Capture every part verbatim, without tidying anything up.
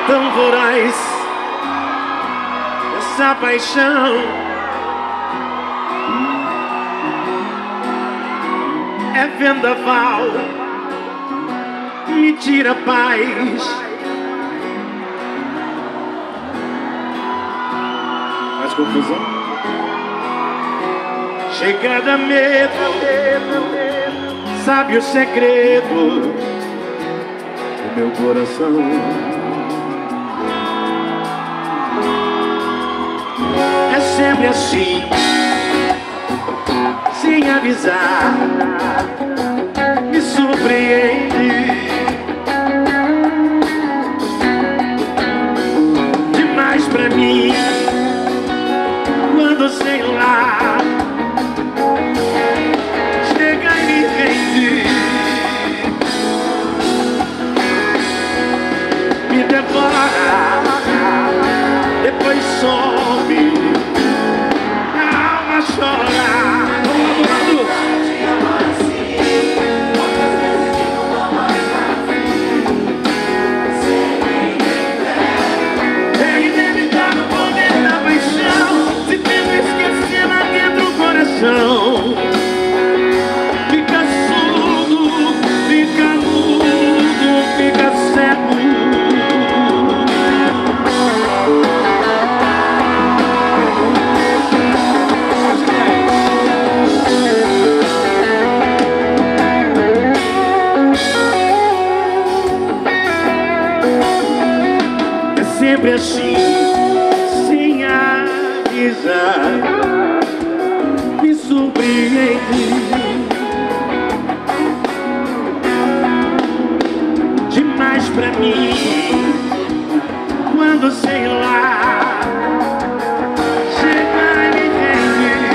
tão voraz, essa paixão é vendaval, me tira a paz. Faz confusão? Chega a medo, sabe o segredo do meu coração. É sempre assim, sem avisar, me surpreende demais pra mim. Quando sei lá, chega e me rende, me devora, depois some, a alma chora. Fica surdo, fica mudo, fica cego. É sempre assim, sem avisar, me surpreende demais pra mim. Quando sei lá, chega e me rende,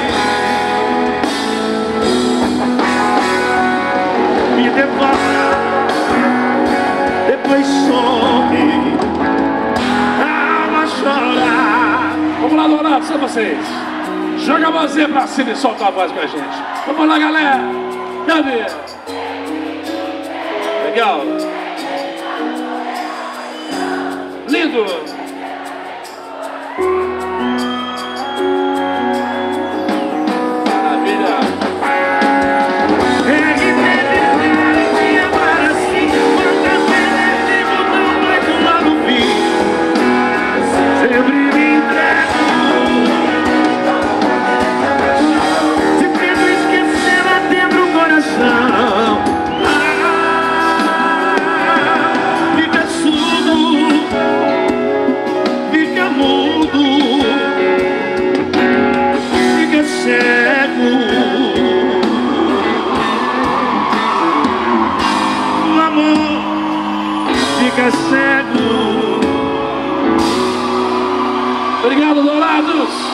me devora, depois some, a alma chora. Vamos lá, Dourado, são vocês. Joga a mãozinha pra cima e solta a voz com a gente. Vamos lá, galera. Cadê? Legal. Lindo. Maravilha. É que me agora sim, quantas vezes digo não, mas logo vi, sempre me entrego. Fica surdo, fica mudo, fica cego. O amor fica cego. Obrigado, Dourados.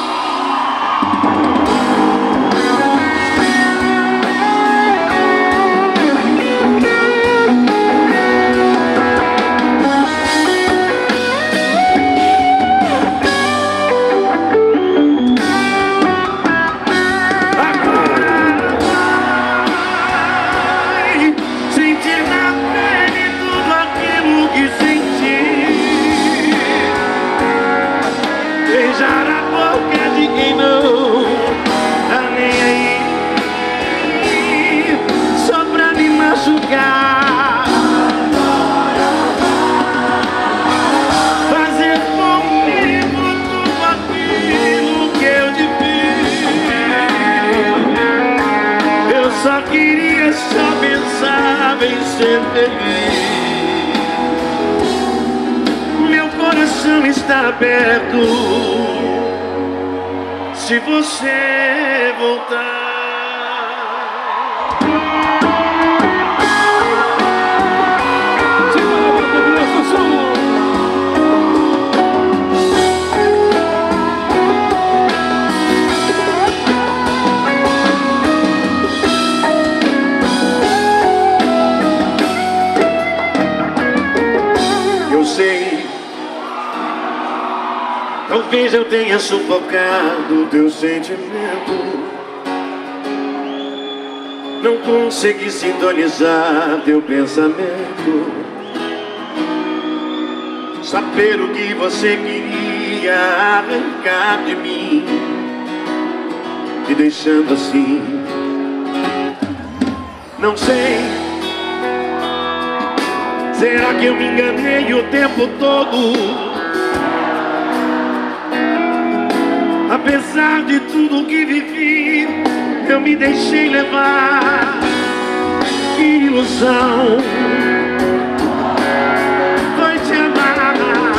Fazer comigo tudo aquilo que eu devia. Eu só queria, só pensava em ser feliz. Meu coração está aberto se você voltar. Talvez eu tenha sufocado teu sentimento, não consegui sintonizar teu pensamento. saber o que você queria arrancar de mim, me deixando assim. Não sei, será que eu me enganei o tempo todo? Apesar de tudo que vivi, eu me deixei levar. Que ilusão foi te amar.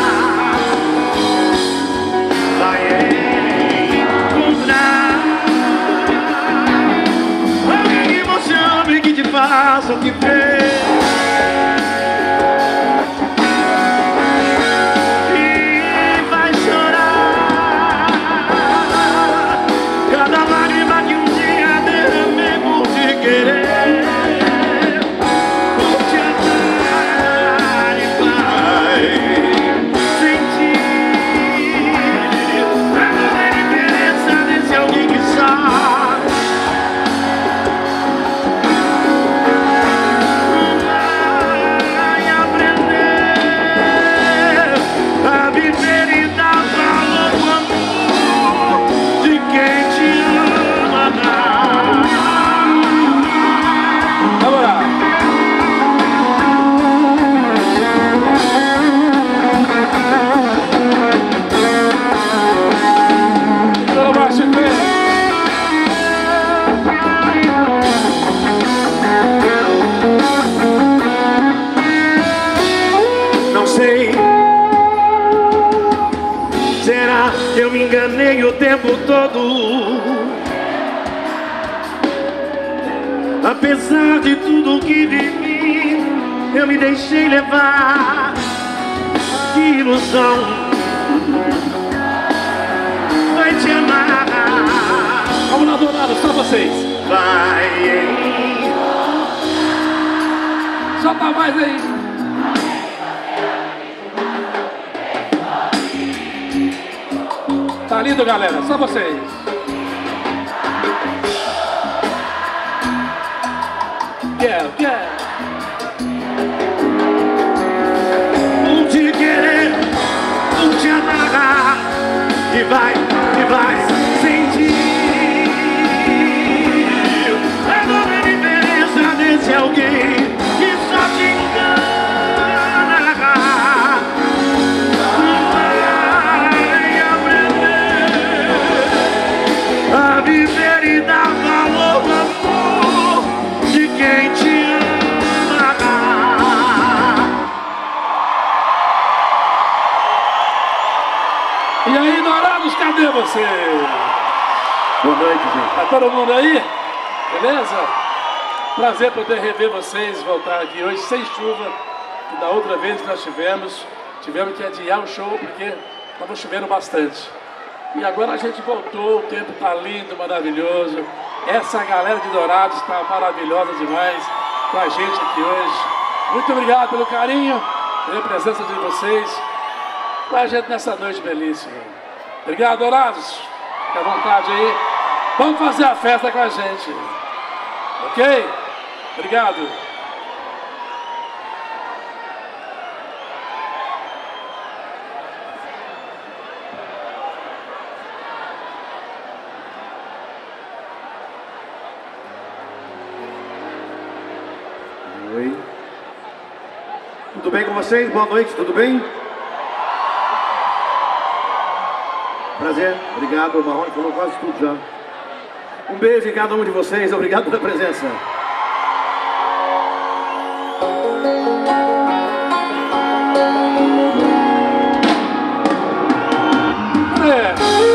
Vai encontrar alguém que você ama e que te faça o que fez. Eu me enganei o tempo todo. Apesar de tudo que vivi, eu me deixei levar. Que ilusão vai te amar. Vamos lá, Dourado, só vocês. Vai. Só tá mais aí. Tá lindo, galera, só vocês. Quero, quero. Vou te querer, vou te amarrar, e vai, e vai sentir a nova diferença desse alguém que só te engana. Viver e dar valor ao amor de quem te ama. E aí, Dourados, cadê você? Boa noite, gente. Tá todo mundo aí? Beleza? Prazer poder rever vocês, voltar aqui hoje sem chuva. Que da outra vez que nós tivemos, tivemos que adiar o show porque estava chovendo bastante. E agora a gente voltou, o tempo está lindo, maravilhoso. Essa galera de Dourados está maravilhosa demais com a gente aqui hoje. Muito obrigado pelo carinho, pela presença de vocês com a gente nessa noite belíssima. Obrigado, Dourados. Fique à vontade aí. Vamos fazer a festa com a gente. Ok? Obrigado. Oi. Tudo bem com vocês? Boa noite, tudo bem? Prazer, obrigado, o Marrone falou quase tudo já. Um beijo em cada um de vocês, obrigado pela presença. É.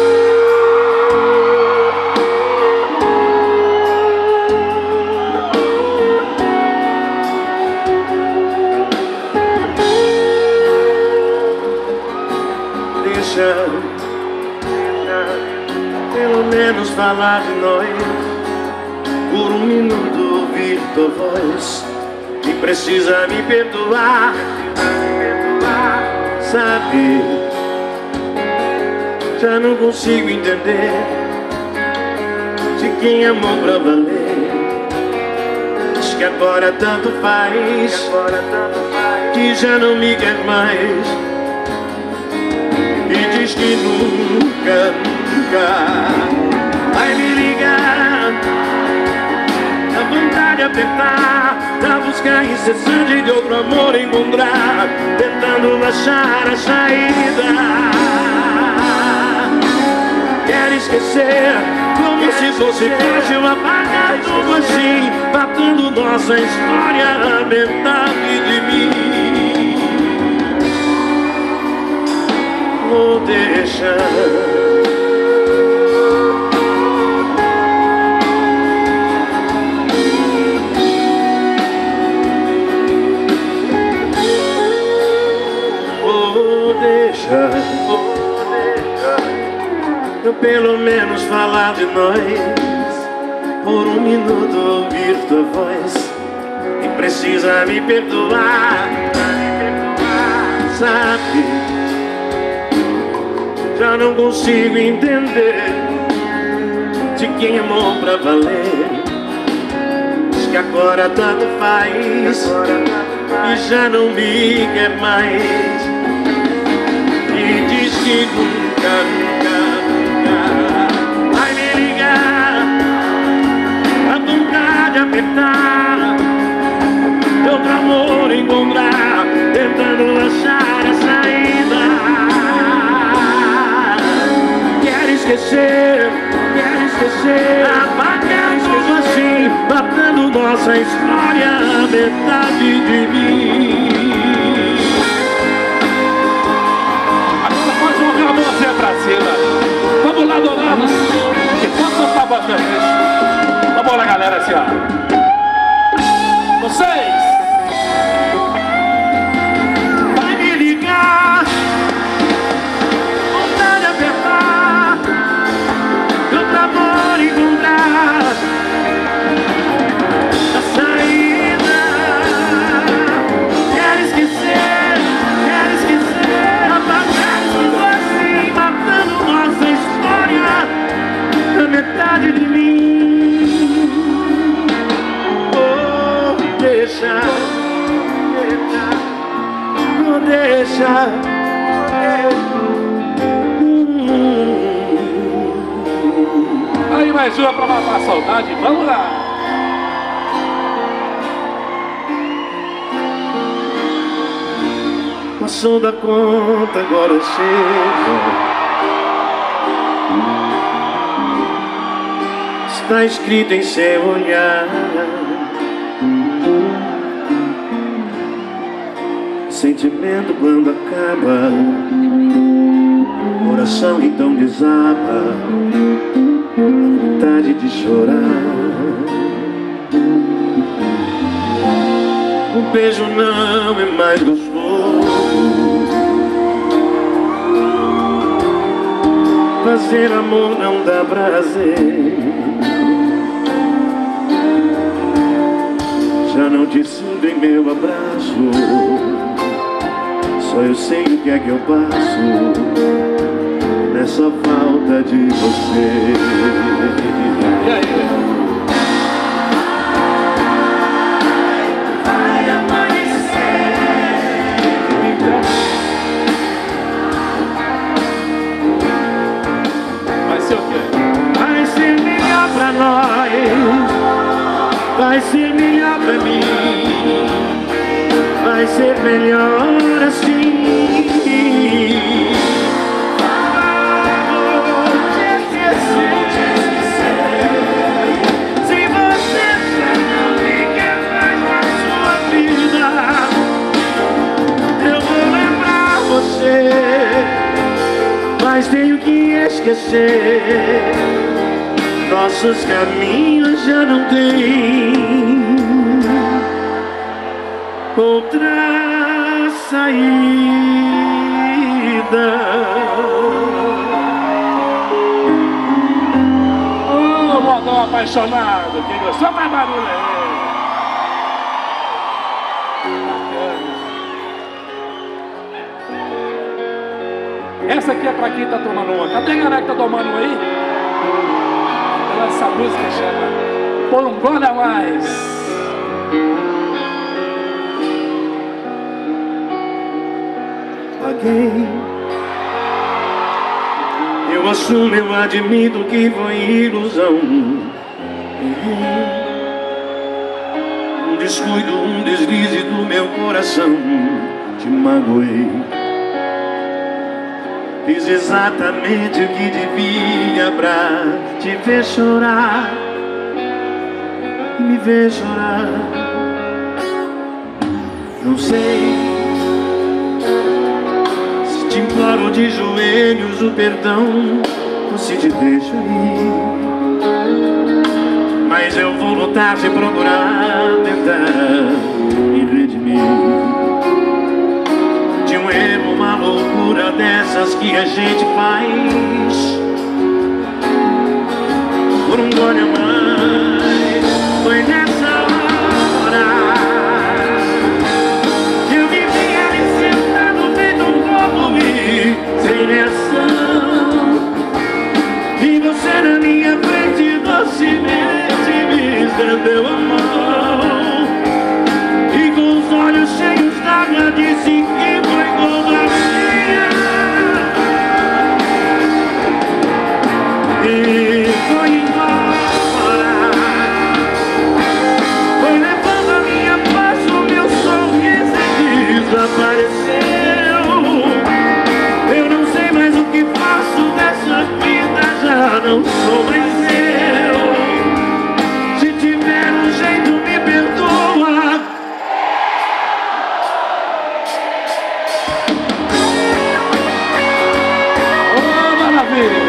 Deixa, pelo menos falar de nós. Por um minuto ouvir tua voz. E precisa me perdoar. Sabe, já não consigo entender de quem amou pra valer. Diz que agora tanto faz, que já não me quer mais. diz que nunca, nunca vai me ligar. A vontade de apertar, da busca incessante de outro amor encontrar, tentando achar a saída. Quer esquecer, como se fosse fácil apagar tudo assim, matando nossa história, a metade de mim. Vou deixar. Vou deixar, vou deixar eu pelo menos falar de nós, por um minuto ouvir tua voz. E precisa me perdoar, sabe? Já não consigo entender de quem amou pra valer. Diz que agora tanto faz e já não me quer mais. E diz que nunca, nunca, nunca vai me ligar. A vontade de apertar, de outro amor encontrar, tentando achar a saída. Quer esquecer, quer esquecer, apagar tudo assim, matando nossa história, a metade de mim. Você pra cima. Vamos lá, dourados. Que tanto não tá bastante. Vamos lá, galera, assim, ó. Vocês. Vai me ligar, vontade de apertar, de outro amor encontrar a saída. Quer esquecer, quer esquecer, apagar tudo assim, matando nossa história, a metade de mim. Vou deixar, vou deixar. Aí mais uma pra matar a saudade. Vamos lá. Passou da conta, agora chega. Está escrito em seu olhar. Sentimento quando acaba, coração então desaba, vontade de chorar. O beijo não é mais gostoso, fazer amor não dá prazer. Já não te sinto em meu abraço, só eu sei o que é que eu passo nessa falta de você. E aí? Vai amanhecer, Vai ser o quê? vai ser melhor pra nós, vai ser melhor pra mim, vai ser melhor assim. Mas tenho que esquecer, nossos caminhos já não têm outra saída. Ô, modão apaixonado, que gostou mais barulho aí. Essa aqui é pra quem tá tomando uma. Cadê a galera que tá tomando uma aí? Então essa música chama Por um Gole a Mais. Paguei Eu assumo, eu admito que foi ilusão. Um descuido, um deslize do meu coração. Te magoei. Fiz exatamente o que devia pra te ver chorar e me ver chorar. Não sei se te imploro de joelhos o perdão ou se te deixo ir, mas eu vou lutar, te procurar, tentar me redimir de um erro, uma loucura dessas que a gente faz por um gole a mais. Foi nessa hora que eu me vi ali sentado feito um corpo e sem reação, e você na minha frente docemente me estendeu a mão e com os olhos cheios d'água disse que foi culpa minha. E foi embora, foi levando a minha paz, o meu sorriso e desapareceu. Eu não sei mais o que faço dessa vida, já não sou mais eu. Se tiver um jeito, me perdoa. Ô, maravilha!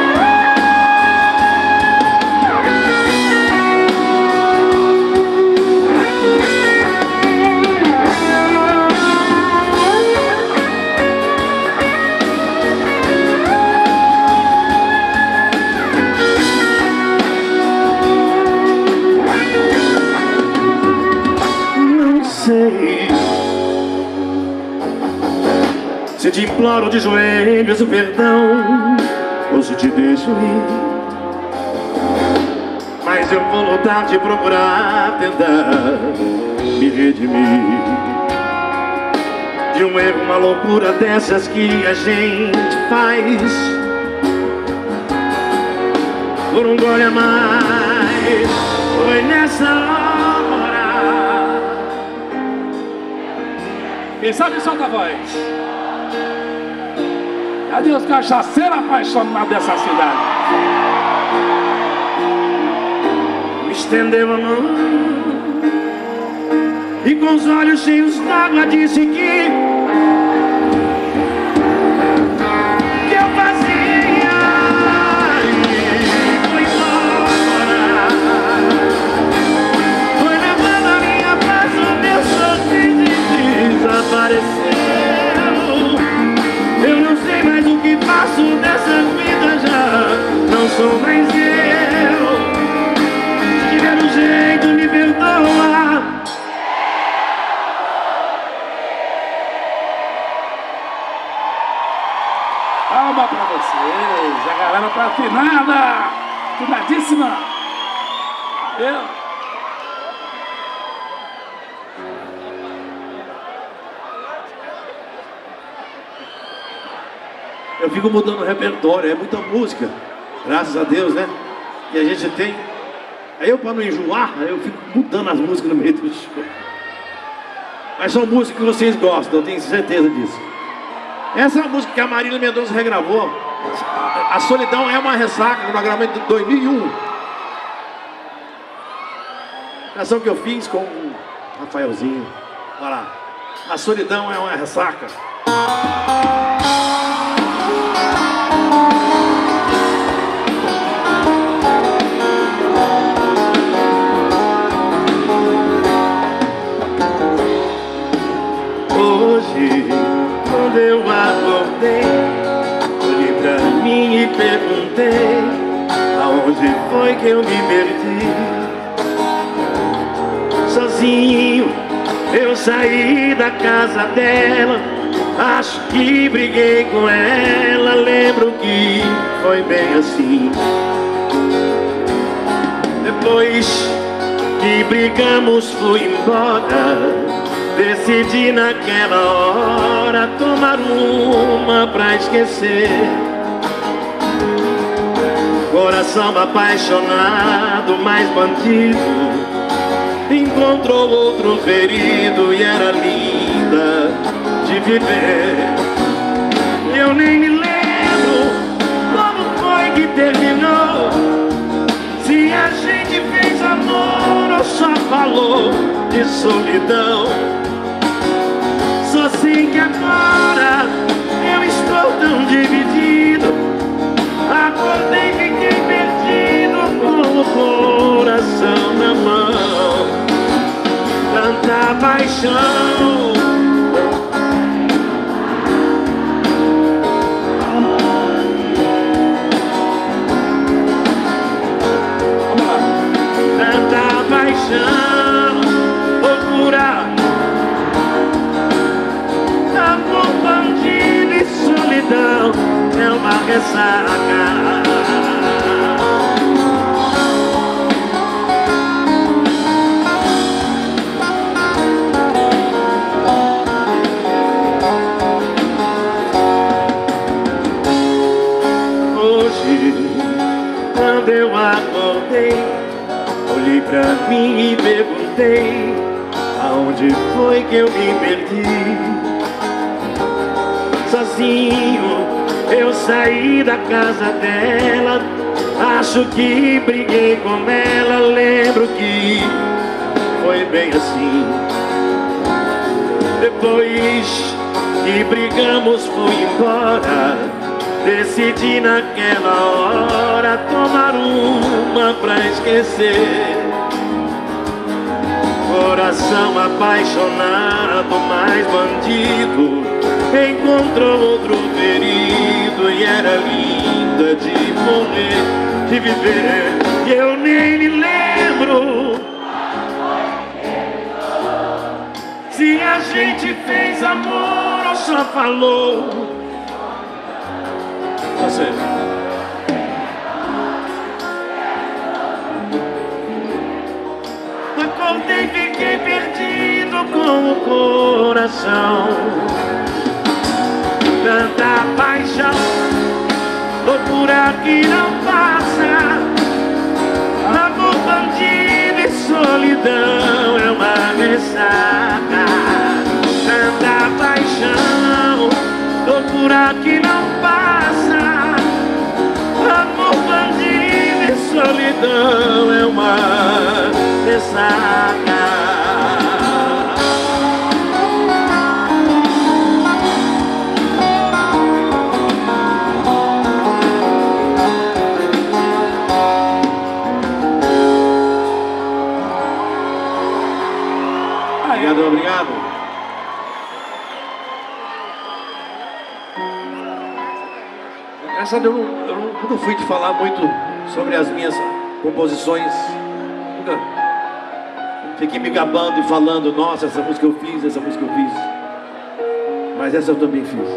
Não sei se te imploro de joelhos o perdão ou se te deixo ir, mas eu vou lutar, te procurar, tentar me redimir de um erro, uma loucura dessas que a gente faz por um gole a mais. Foi nessa hora. Quem sabe solta a voz. Cadê os cachaceiros apaixonados dessa cidade? Me estendeu a mão e com os olhos cheios d'água disse que que eu fazia. E foi embora, foi levando a minha paz, o meu sorriso e desapareceu. Eu não sei mais o que faço dessa vida, já não sou mais eu. Se tiver um jeito, me perdoa. Palma pra vocês, a galera tá afinada, afinadíssima. Eu. Eu fico mudando o repertório, é muita música, graças a Deus, né? E a gente tem. Aí eu, para não enjoar, eu fico mudando as músicas no meio do show. Mas são músicas que vocês gostam, eu tenho certeza disso. Essa é uma música que a Marília Mendonça regravou. A Solidão é uma Ressaca, no gravamento de dois mil e um. Canção que eu fiz com o Rafaelzinho. Olha lá. A Solidão é uma Ressaca. Hoje, quando eu acordei, olhei pra mim e perguntei aonde foi que eu me perdi. Sozinho eu saí da casa dela, acho que briguei com ela, lembro que foi bem assim. Depois que brigamos fui embora, decidi naquela hora tomar uma pra esquecer. Coração apaixonado, mais bandido, encontrou outro ferido e era linda de viver. Eu nem me lembro como foi que terminou, se a gente fez amor ou só falou de solidão. Só sei que agora eu estou tão dividido, acordei e fiquei perdido com o coração na mão. Tanta paixão, tanta paixão, loucura, amor bandido e solidão é uma ressaca. Quando eu acordei, olhei pra mim e perguntei: aonde foi que eu me perdi? Sozinho eu saí da casa dela, acho que briguei com ela, lembro que foi bem assim. Depois que brigamos fui embora, decidi naquela hora tomar uma pra esquecer. Coração apaixonado, mais bandido, encontrou outro ferido e era linda de morrer, de viver. E eu nem me lembro se a gente fez amor ou só falou. Você. Acordei e fiquei perdido com o coração. Tanta paixão, loucura que não passa, amor bandido e solidão é uma ressaca. Tanta paixão, loucura que não passa, amor bandido e solidão é uma ressaca. Obrigado, obrigado. Essa eu, não, eu nunca fui te falar muito sobre as minhas composições. Nunca fiquei me gabando e falando: nossa, essa música eu fiz, essa música eu fiz. Mas essa eu também fiz.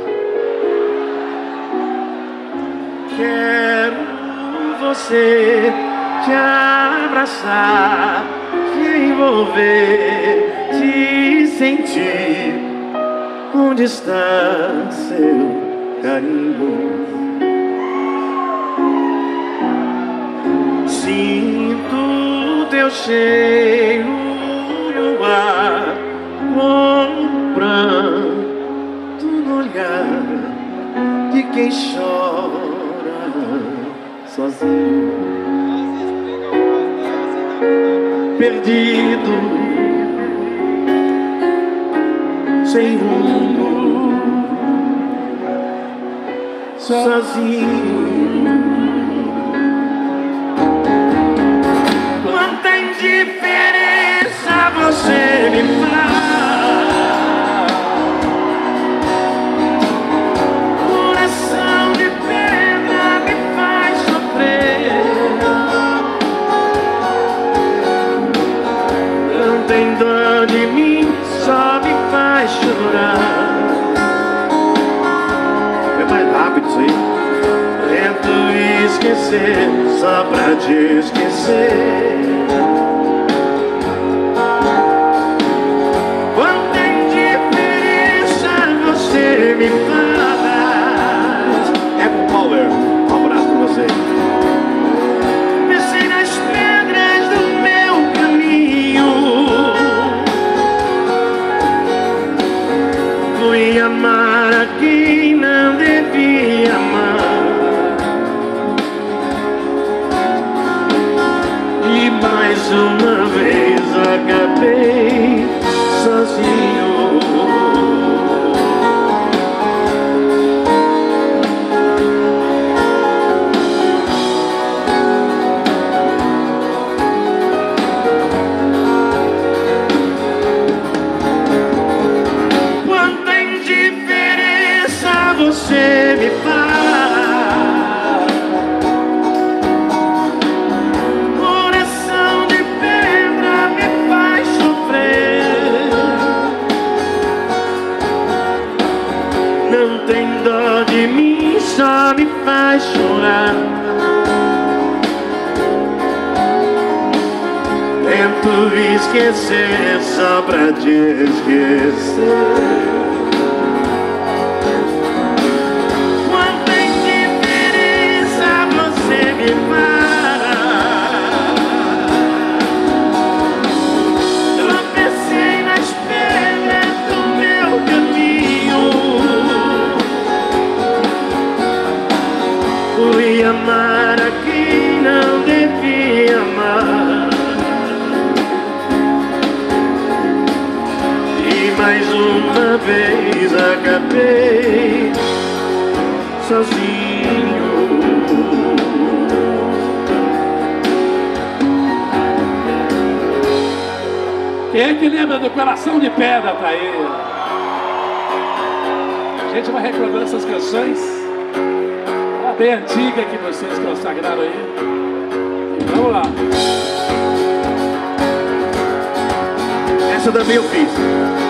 Quero você te abraçar, te envolver, te sentir. Onde está seu carinho? Sinto teu cheiro no ar, comprando no olhar de quem chora sozinho, perdido, sem rumo, sozinho. Quanta indiferença você me faz, coração de pedra me faz sofrer. Não tem dó de mim, só me faz chorar. É mais rápido isso aí. Tento esquecer, só pra te esquecer. Quanta indiferença você me faz. É com Power. Um abraço pra você. Fui amar a quem não devia amar, e mais uma vez acabei sozinho. Você me faz, coração de pedra me faz sofrer. Não tem dó de mim, só me faz chorar. Tento esquecer só pra te esquecer. Tropecei nas pedras do meu caminho, fui amar a quem não devia amar, e mais uma vez acabei sozinho. Quem é que lembra do Coração de Pedra, tá aí? A gente vai recordando essas canções, a bem antiga que vocês consagraram aí. E vamos lá. Essa também eu fiz.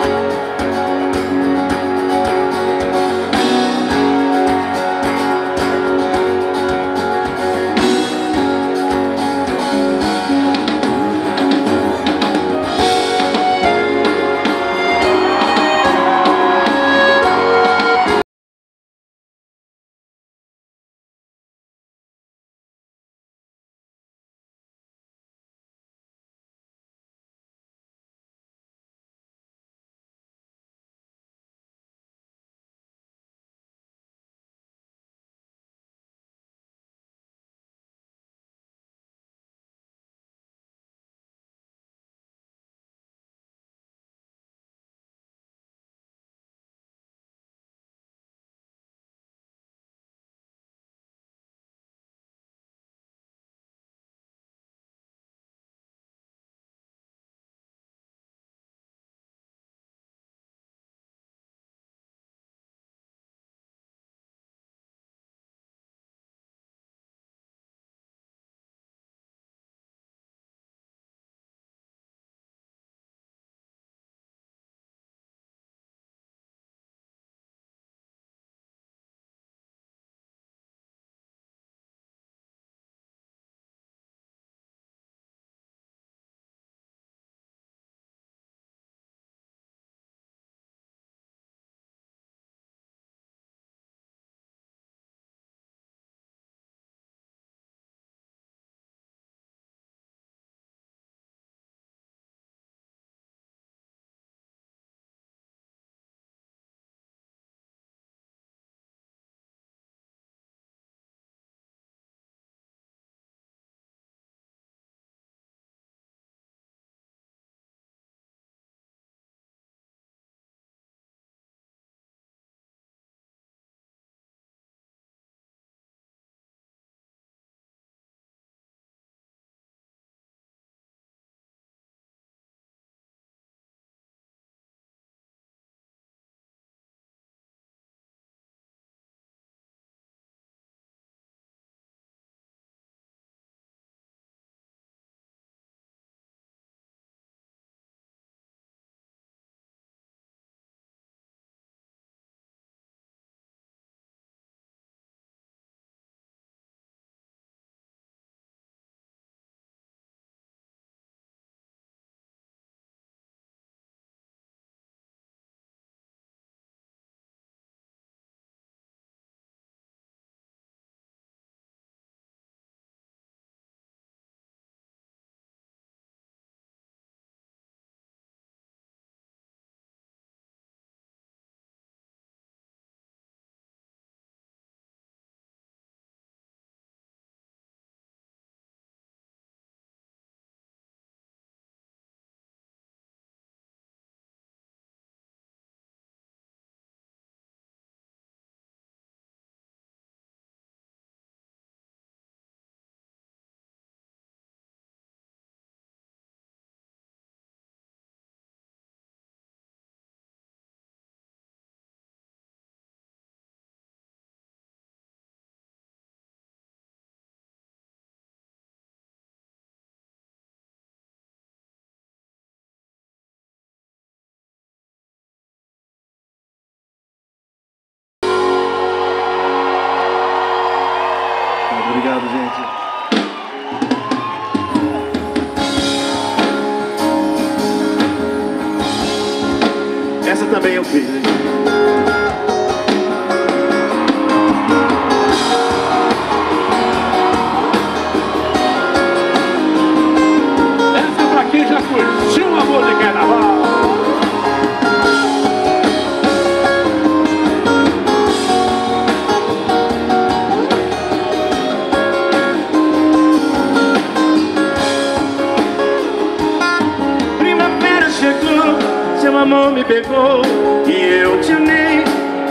pegou e eu te amei.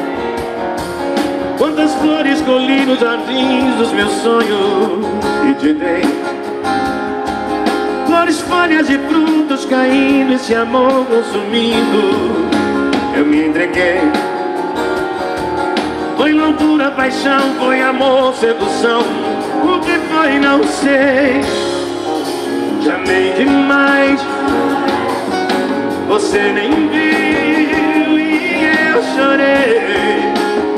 Quantas flores colhi nos jardins dos meus sonhos e te dei. Flores, folhas e frutos caindo, esse amor consumindo, eu me entreguei. Foi loucura, paixão, foi amor, sedução. O que foi não sei. Te amei demais, você nem viu e eu chorei.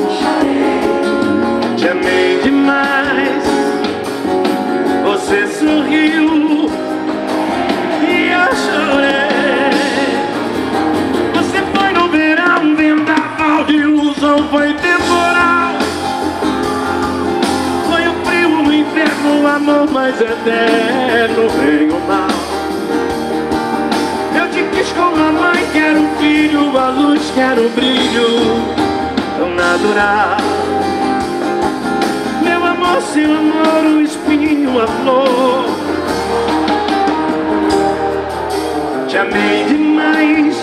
Te amei demais, você sorriu e eu chorei. Você foi no verão, um vendaval de ilusão, foi temporal. Foi o frio no inverno, o amor mais eterno, bem ou mal. Eu te quis como a mãe quer o filho, a luz quer o brilho tão natural. Meu amor, seu amor, o espinho, a flor. Te amei demais,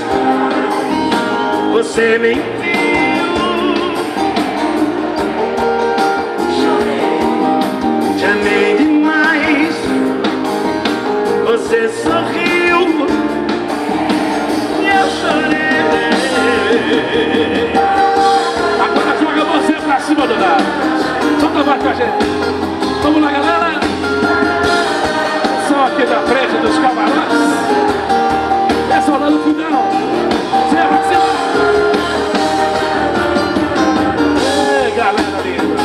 você nem viu. Te amei demais, você sorriu e eu chorei. Agora joga você pra cima do lado. Solta mais com a gente. Vamos lá, galera. Só aqui na frente dos camarotes. Pessoal lá no final. Cima, cima. Ei, galera linda.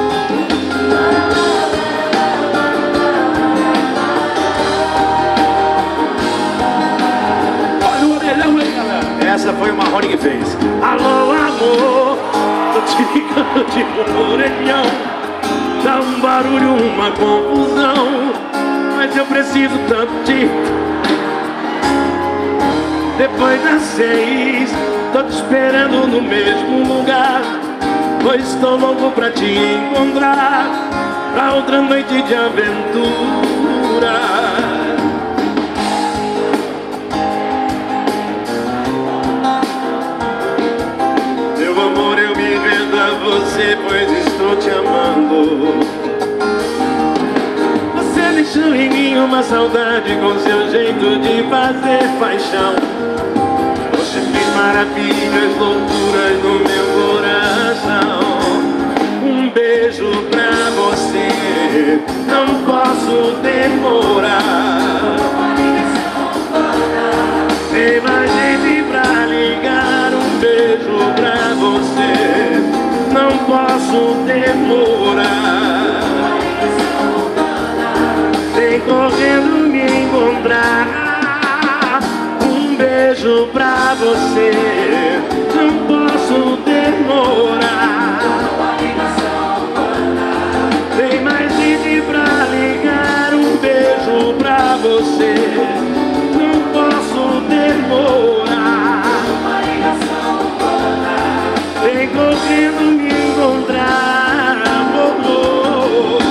Olha o orelhão aí, galera. Essa foi o Marrone que fez. Alô, amor, tô te ligando de um orelhão. Dá um barulho, uma confusão, mas eu preciso tanto de. Depois das seis, tô te esperando no mesmo lugar, pois estou louco pra te encontrar, pra outra noite de aventura. Meu amor, eu me rendo a você, pois estou te amando. Você deixou em mim uma saudade com seu jeito de fazer paixão. Você fez maravilhas, loucuras no meu coração. Um beijo pra você, não posso demorar. Tem mais gente pra ligar. Um beijo pra você, não posso demorar. Vem correndo me encontrar. Um beijo pra você, não posso demorar. Tem mais gente pra ligar. Um beijo pra você, não posso demorar. Vem correndo me encontrar, amor.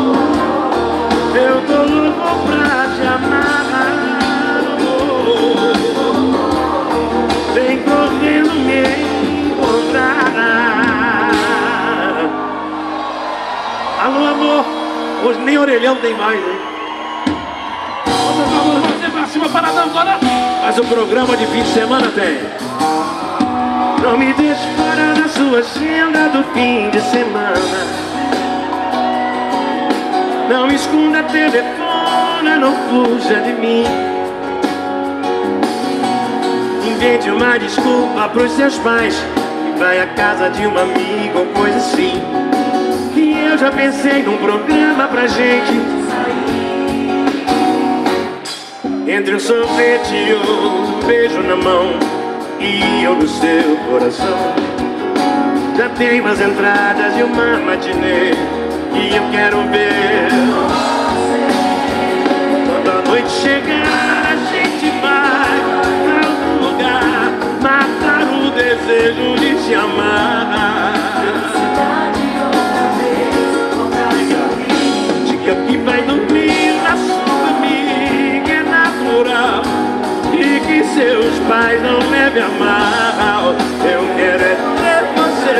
Eu tô louco pra te amar, amor. Vem correndo me encontrar. Alô, amor. Hoje nem orelhão tem mais, hein? Vamos fazer pra cima, paradão agora. Mas o programa de fim de semana tem. Não me deixe fora da sua agenda do fim de semana. Não esconda telefone, não fuja de mim. Invente uma desculpa pros seus pais e vai à casa de uma amiga ou coisa assim. E eu já pensei num programa pra gente sair. Entre um sorvete e um beijo na mão e eu no seu coração. Já tenho as entradas de uma matinê e eu quero ver. Quando a noite chegar, a gente vai pra algum lugar, matar o desejo de te amar. Diga, diga que vai dormir na sua amiga, é natural, e que seus pais não devem amar.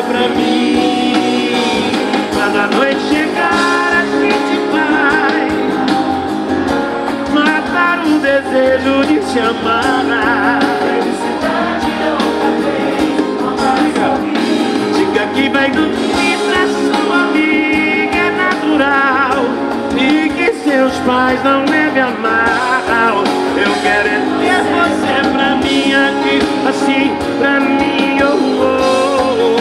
pra mim. Quando a noite chegar, a gente vai matar o desejo de se amar. Felicidade outra vez. Diga que vai dormir pra sua amiga, é natural. E que seus pais não levem a mal. Eu quero é ter você pra mim aqui, assim pra mim, oh, oh,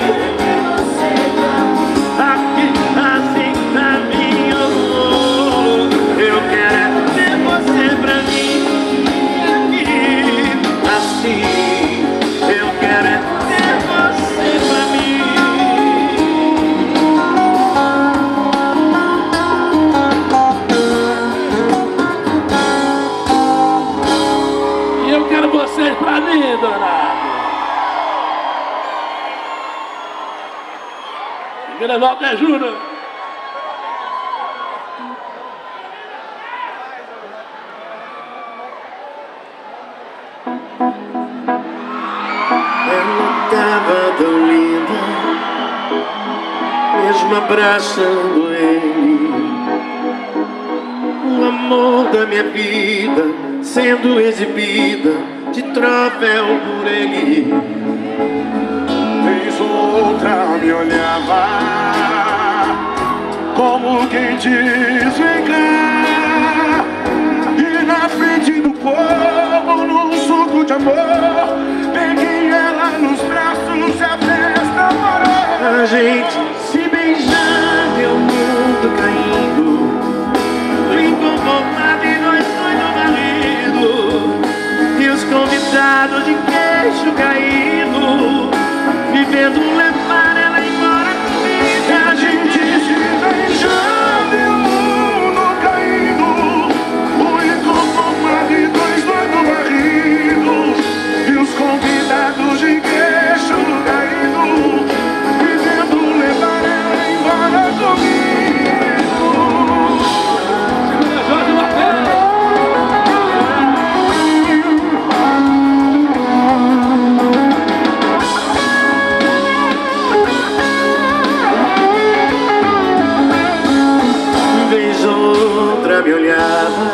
oh. Aqui, assim pra mim, oh, oh. Eu quero é ter você pra mim aqui, assim. Eu quero é ter você pra mim. Vocês pra mim, Dourado. Vira Walter Júnior. Ela tava tão linda, mesmo abraçando ele. O amor da minha vida sendo exibida de troféu por ele. Vez outra me olhava, como quem diz vem cá. E na frente do povo, num suco de amor, peguei ela nos braços e a festa parou. A gente se beijando e o mundo caindo, inconformado e nós dois marido. E os convidados de queixo caído, vivendo levar ela embora comigo. E a gente se beijando e o mundo caindo, o inconformado e dois doidos maridos. E os convidados de queixo caído, vivendo levar ela embora comigo. Me olhava,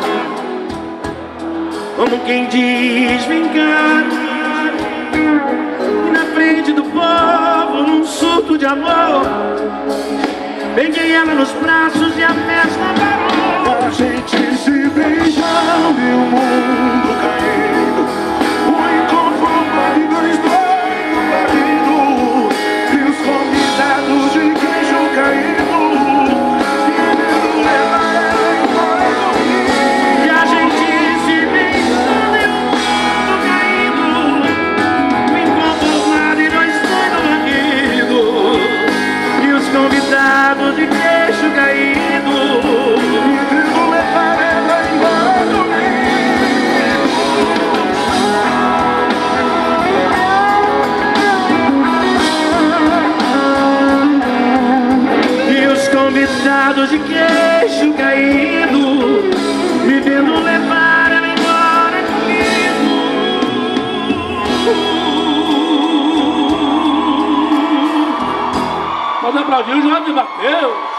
como quem diz vem cá. E na frente do povo, num surto de amor, peguei ela nos braços e a festa parou. A gente se beijando e o mundo caindo, o inconformado e nós dois marido. E os convidados de queijo caído, convidado de queixo caído, e vou levar ela embora comigo. E os convidados de queixo caído, vivendo levar ela embora comigo. Pode aplaudir o João de Mateus.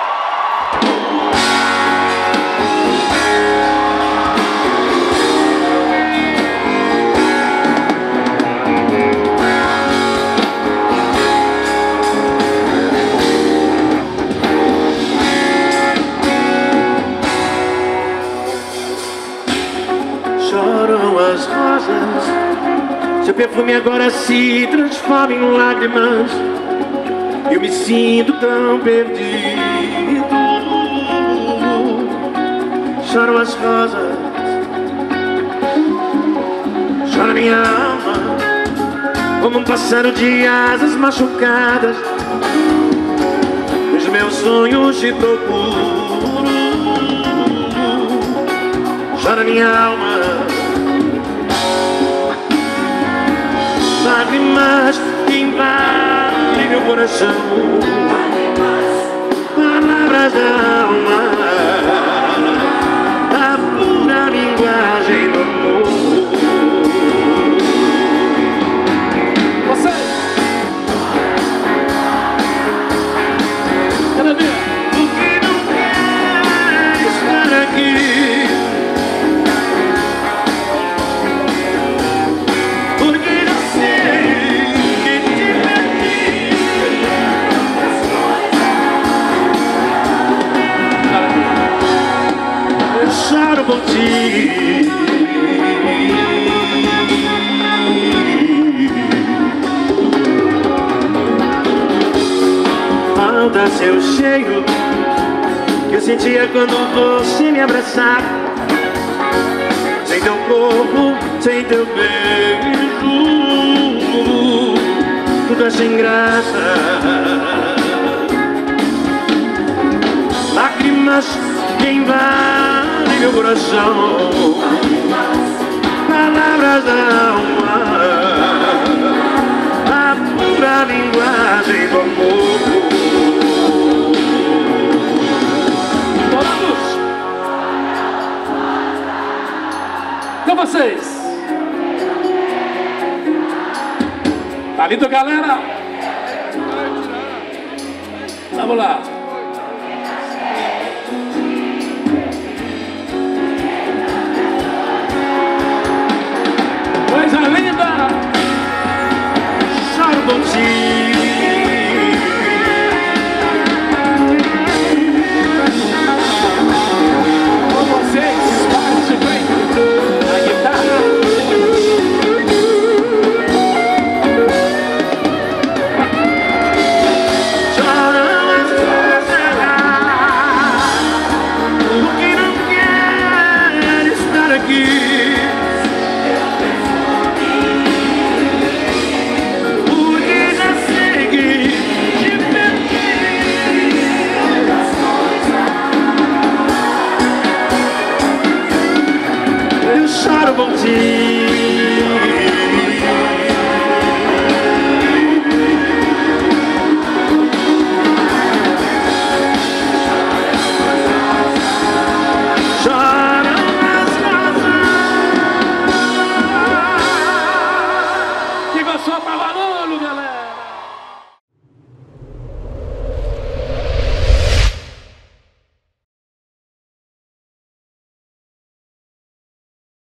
Choram as rosas, seu perfume agora se transforma em lágrimas. Eu me sinto tão perdido. Choram as rosas, chora minha alma, como um pássaro de asas machucadas. Os meus sonhos te procuro. Chora minha alma, lágrimas que invadem meu coração, palavras da alma, a pura linguagem do amor. Você! ti. Falta seu cheiro que eu sentia quando você me abraçava. Sem teu corpo, sem teu beijo, tudo é sem graça. Lágrimas que invadem meu coração, palavras da alma, a pura linguagem do amor. Todos! Com vocês! Tá lindo, galera? Vamos lá! Coisa linda! Choro por ti.